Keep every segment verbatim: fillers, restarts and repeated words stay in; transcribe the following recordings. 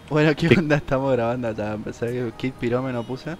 Bueno, ¿qué ¿Qué? onda? Estamos grabando ya. Empecé que Kid Pirómeno puse.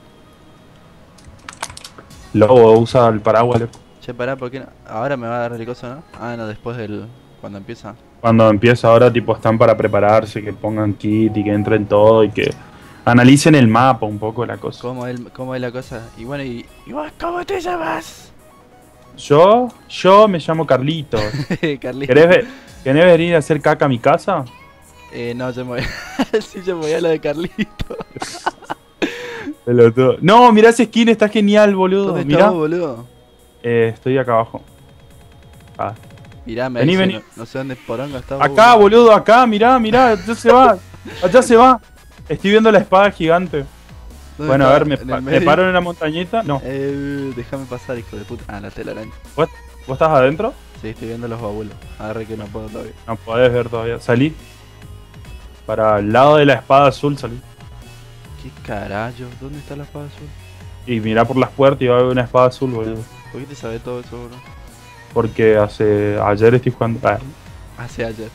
Lobo usa el paraguas, loco. Che, pará, ¿por qué no? Ahora me va a dar el coso, ¿no? Ah, no, después del... Cuando empieza. Cuando empieza ahora, tipo, están para prepararse, que pongan kit y que entren todo y que analicen el mapa un poco la cosa. ¿Cómo es, cómo es la cosa? Y bueno, y... ¿Y vos cómo te llamas? Yo, yo me llamo Carlitos. Carlito. ¿Querés, ve- ¿Querés venir a hacer caca a mi casa? Eh, no, yo me voy... sí, yo me voy a lo de Carlito. Pelotudo. No, mirá ese skin, está genial, boludo. ¿Dónde estás Mirá. vos, boludo? Eh, estoy acá abajo. Ah. Mirá, me Vení, dice, vení. no, no sé dónde poronga está vos, Acá, boludo, acá, mirá, mirá. Ya se va. Allá se va. Estoy viendo la espada gigante. ¿Dónde Bueno, a está? ver, me, ¿En pa- el me medio? paro en una montañita. No. Eh, déjame pasar, hijo de puta. Ah, la telaraña. ¿Vos, vos estás adentro? Sí, estoy viendo los babulos. Agarré que no puedo todavía. No podés ver todavía. Salí. Para el lado de la espada azul salí. ¿Qué carajo? ¿Dónde está la espada azul? Y mirá por las puertas y va a haber una espada azul, boludo. ¿Por qué te sabes todo eso, bro? Porque hace. Ayer estoy jugando. Ah. Hace ayer.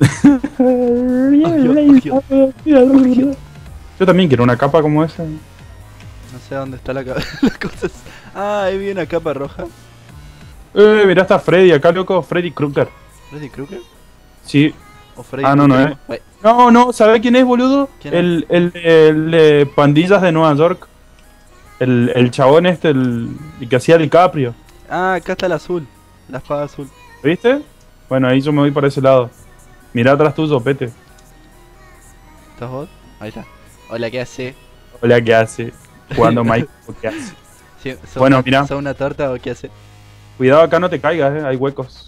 Yo también quiero una capa como esa. No sé dónde está la, ca- la cosa. es- Ah, ahí vi una capa roja. Eh, mirá, está Freddy acá, loco. Freddy Krueger. ¿Freddy Krueger? Sí. ¿O Freddy Ah, no, no, Krueger? eh. Wey, No, no, ¿sabés quién es, boludo? ¿Quién es? El, el, el, de Pandillas de Nueva York. El, el chabón este, el, el que hacía DiCaprio. Ah, acá está el azul. La espada azul. ¿Viste? Bueno, ahí yo me voy para ese lado. Mirá atrás tuyo, pete. ¿Estás vos? Ahí está. Hola, ¿qué hace? Hola, ¿qué hace? Jugando Mike, ¿qué hace? Sí, ¿sos Bueno, una, mirá. ¿sos una torta o qué hace? Cuidado acá no te caigas, eh, hay huecos.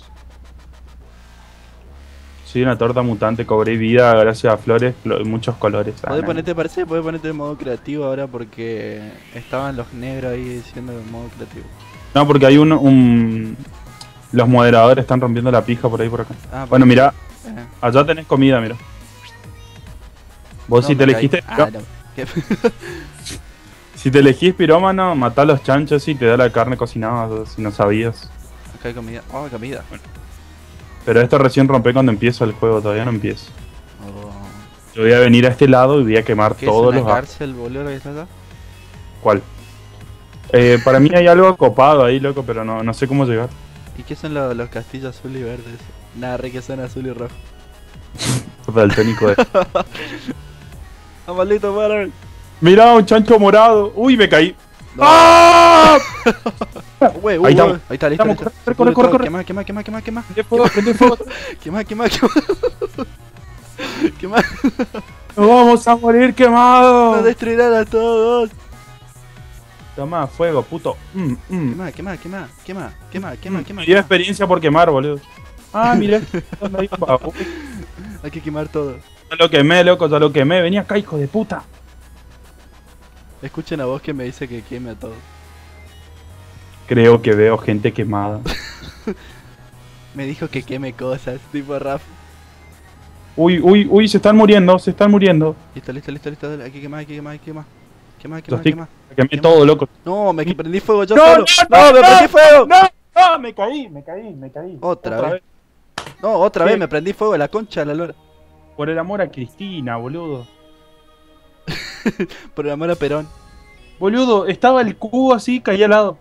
Soy una torta mutante, cobré vida gracias a flores, flo- muchos colores. Ah, Podés nah. ponerte, parece, podés ponerte en modo creativo ahora porque estaban los negros ahí diciendo en modo creativo. No, porque hay un, un... Los moderadores están rompiendo la pija por ahí por acá. Ah, Bueno, porque- mirá, eh. allá tenés comida, mira. Vos No, si te me caí. elegiste... Ah, no. ¿Qué? Si te elegís pirómano, matá a los chanchos y te da la carne cocinada, si no sabías. Acá hay comida. Oh, comida. Pero esto recién rompé cuando empiezo el juego, todavía no empiezo. Oh. Yo voy a venir a este lado y voy a quemar ¿Qué es todos una los... cárcel, boludo, que está acá? ¿Cuál? Eh, para mí hay algo copado ahí, loco, pero no, no sé cómo llegar. ¿Y qué son los, los castillos azul y verdes? Nada, re que son azul y rojo. Daltónico de... ¡Ah, maldito Marvel! Mirá, un chancho morado. Uy, me caí. No. ¡Ah! Wey, Ahí uh, estamos. uh, ahí está, listo, Estamos, listo. corre, Se corre, pudre corre, todo. corre. Quema, quema, quema, quema, quema. Prende fuego, prende fuego. Quema, quema, quema. Quema. Nos vamos a morir Nos quemados. destruirán a todos. Toma, fuego, puto. Mm, mm. Quema, quema, quema, quema, quema, quema, quema. Me dio quema. experiencia por quemar, boludo. Ah, mira. ¿Dónde hay un baúl? Hay que quemar todo. Ya lo quemé, loco, ya lo quemé. Venía acá, hijo de puta. Escuchen a vos que me dice que queme a todos. Creo que veo gente quemada. Me dijo que queme cosas, tipo Raf. Uy, uy, uy, se están muriendo, se están muriendo. Listo, listo, listo, listo. dale, Hay que quemar, hay que quemar, hay que quemar. Quema, Los quema, tic- quema. Quemé Quema. todo, loco. No, me prendí fuego yo No, solo. no, No, no, me no, prendí fuego. No, no, me caí, me caí, me caí. Otra vez. No, otra ¿Qué? vez me prendí fuego de la concha de la lora. Por el amor a Cristina, boludo. Por el amor a Perón. Boludo, estaba el cubo así, caí al lado.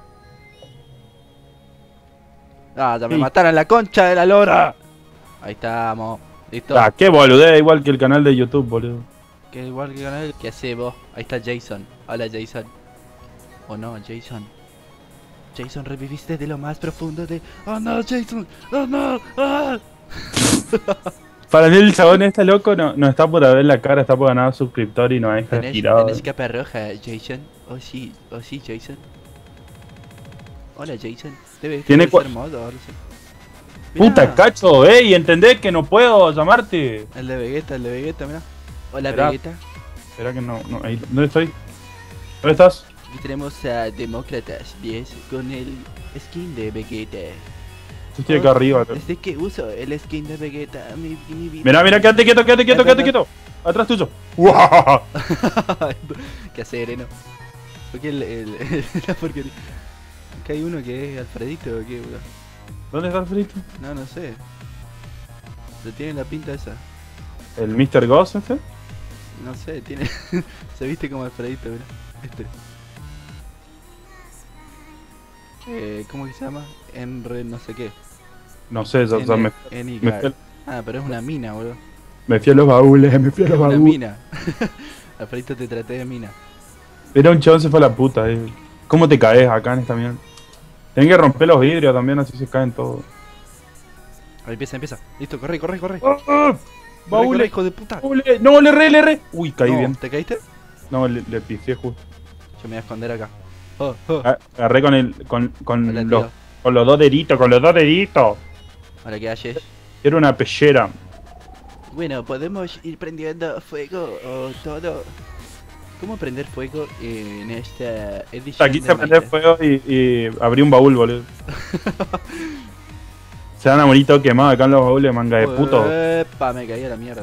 Ah, ya me Sí. mataron la concha de la lora. Ahí estamos. Listo. Ah, qué boludez, igual que el canal de YouTube, boludo. Que igual que canal. ¿Qué hace vos? Ahí está Jason. Hola Jason. Oh no, Jason. Jason, reviviste de lo más profundo de... Oh no, Jason. Oh no. Ah. Para mí el chabón este loco no, no está por ver la cara, está por ganar suscriptor y no deja ¿Tenés, tirado. tenés capa roja, Jason? Oh sí, oh sí, Jason. Hola Jason. Debe, Tiene debe cua- ser modo, ahora sí. Mirá, Puta cacho, eh, y entendés que no puedo llamarte. El de Vegeta, el de Vegeta, mira. Hola Esperá. Vegeta. Espera que no, no, ahí, ¿dónde estoy? ¿Dónde estás? Y tenemos a Demócratas diez con el skin de Vegeta. Yo estoy acá arriba. loco. Desde que uso el skin de Vegeta, mi, mi vida. Mirá, mirá, quédate quieto, quédate quieto, quédate quieto. Atrás tuyo. ¡Uah! Qué sereno. Porque el, el, la porquería. Acá hay uno que es Alfredito o qué, bro. ¿Dónde está el frito? No, no sé. Pero tiene la pinta esa. ¿El mister Ghost este? No sé, tiene... se viste como Alfredito, mira. Este. Eh, ¿Cómo que se llama? Enre no sé qué. No sé, yo, o sea, me, N me, fui, Ah, pero es una mina, boludo. me fui a los baúles, me fui a Es los una baúles. mina. Alfredito, te traté de mina. Era un chabón, se fue a la puta. Eh. ¿Cómo te caes acá en esta mierda? Tienen que romper los vidrios también, así se caen todos. Ahí empieza, empieza. Listo, corre, corre, corre. ¡Oh, oh! Corre, corre, ¡Baúles! hijo de puta. ¡Baúles! ¡No, le erré, le erré! Uy, caí No, bien. ¿te caíste? No, le, le pifié justo. Yo me voy a esconder acá. Oh, oh. A- Agarré con el. con, con, Hola, los, tío. con los dos deditos, con los dos deditos. Ahora que halles. Era una pellera. Bueno, podemos ir prendiendo fuego o todo. ¿Cómo prender fuego en esta edición? Aquí de se prende Minecraft? fuego y, y abrí un baúl, boludo. Se van a morir todo quemado acá en los baúles, manga de puto. Epa, me caí a la mierda.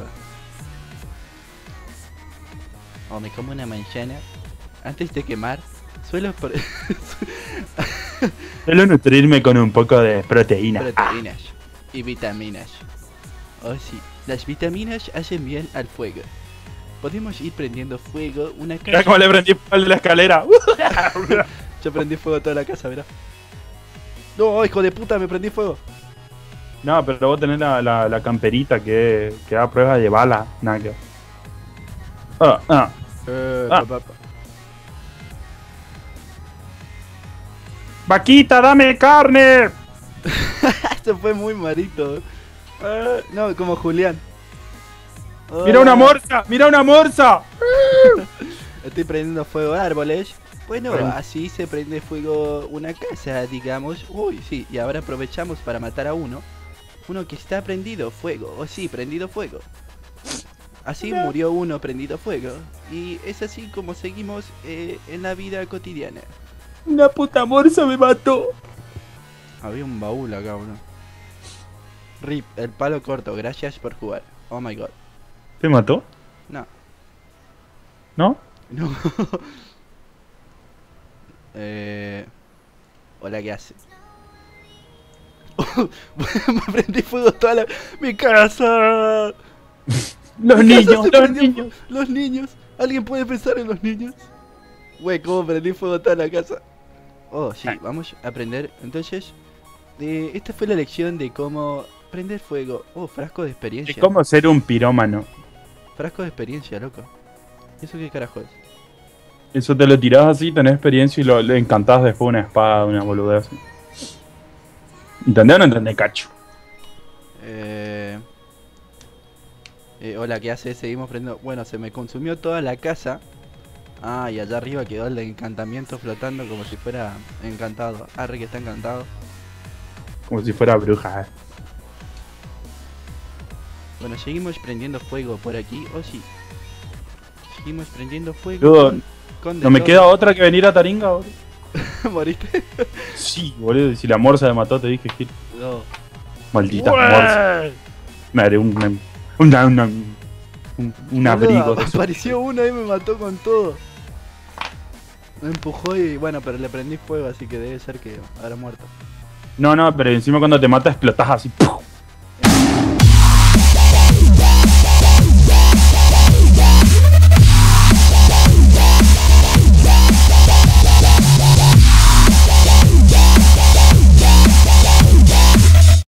O me como una manzana. Antes de quemar, suelo por... Suelo nutrirme con un poco de proteína. proteínas y vitaminas. Oh sí, las vitaminas hacen bien al fuego. Podemos ir prendiendo fuego una Mira casa. cómo le prendí fuego a la escalera. Yo prendí fuego a toda la casa, verá. No, hijo de puta, me prendí fuego. No, pero vos tenés la, la, la camperita que, que da prueba de bala. Nada que. Ah, ah. Eh, Ah. pa, pa, pa. ¡Vaquita, dame carne! Esto fue muy marito. Eh, no, como Julián. ¡Mira una Hola. morsa! ¡Mira una morsa! Estoy prendiendo fuego a árboles. Bueno, Prende. así se prende fuego una casa, digamos. Uy, sí, y ahora aprovechamos para matar a uno. Uno que está prendido fuego. O sí, prendido fuego. Así murió uno prendido fuego. Y es así como seguimos eh, en la vida cotidiana. Una puta morsa me mató. Había un baúl acá, bro. Rip, el palo corto, gracias por jugar. Oh my god. ¿Te mató? No, ¿No? no. eh... Hola, ¿qué hace? Me prendí fuego toda la... ¡Mi casa! Los Mi casa niños, se los prendió niños. fu- Los niños. ¿Alguien puede pensar en los niños? Güey, ¿cómo prendí fuego toda la casa? Oh, sí, Ay. vamos a aprender. Entonces, eh, esta fue la lección de cómo prender fuego. Oh, frasco de Es experiencia. como ser un pirómano. Frasco de experiencia, loco. ¿Eso qué carajo es? Eso te lo tirás así, tenés experiencia y lo, lo encantás después una espada, una boludez así. ¿Entendés o no entendés, cacho? Eh... eh, hola, ¿qué hace? Seguimos prendiendo. Bueno, se me consumió toda la casa. Ah, y allá arriba quedó el de encantamiento flotando como si fuera encantado. Arre que está encantado. Como si fuera bruja. eh. Bueno, seguimos prendiendo fuego por aquí. Oh, sí. Seguimos prendiendo fuego. Boludo, con- con de no me todo. queda otra que venir a Taringa, boludo. ¿Moriste? Sí, boludo, si la morsa me mató, te dije, Gil. No. Maldita morsa. Me haré un, un, una- una- un, un Boludo, abrigo de su... apareció uno y me mató con todo. Me empujó y bueno, pero le prendí fuego, así que debe ser que habrá muerto. No, no, pero encima cuando te mata explotás así. ¡puf!